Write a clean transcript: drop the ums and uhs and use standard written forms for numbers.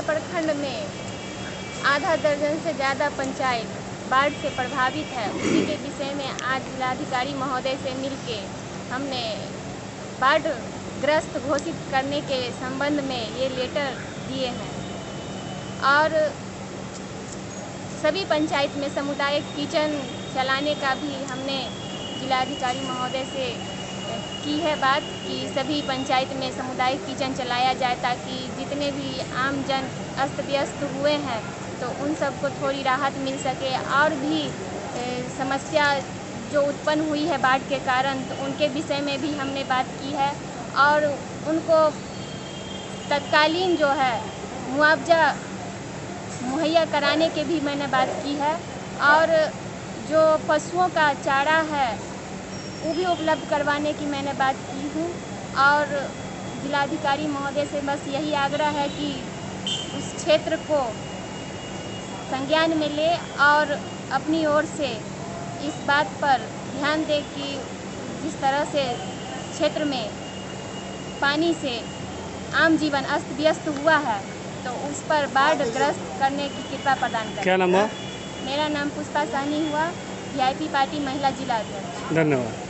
प्रखंड में आधा दर्जन से ज़्यादा पंचायत बाढ़ से प्रभावित है। उसी के विषय में आज जिलाधिकारी महोदय से मिलके हमने बाढ़ ग्रस्त घोषित करने के संबंध में ये लेटर दिए हैं और सभी पंचायत में सामुदायिक किचन चलाने का भी हमने जिलाधिकारी महोदय से की है बात कि सभी पंचायत में सामुदायिक किचन चलाया जाए ताकि जितने भी आम जन अस्त व्यस्त हुए हैं तो उन सबको थोड़ी राहत मिल सके और भी समस्या जो उत्पन्न हुई है बाढ़ के कारण तो उनके विषय में भी हमने बात की है और उनको तत्कालीन जो है मुआवजा मुहैया कराने के भी मैंने बात की है और जो पशुओं का चारा है वो भी उपलब्ध करवाने की मैंने बात की हूँ और जिलाधिकारी महोदय से बस यही आग्रह है कि उस क्षेत्र को संज्ञान में ले और अपनी ओर से इस बात पर ध्यान दे कि जिस तरह से क्षेत्र में पानी से आम जीवन अस्त व्यस्त हुआ है तो उस पर बाढ़ ग्रस्त करने की कृपा प्रदान करें। क्या नाम है? मेरा नाम पुष्पा साहनी हुआ, वीआईपी पार्टी महिला जिला अध्यक्ष। धन्यवाद।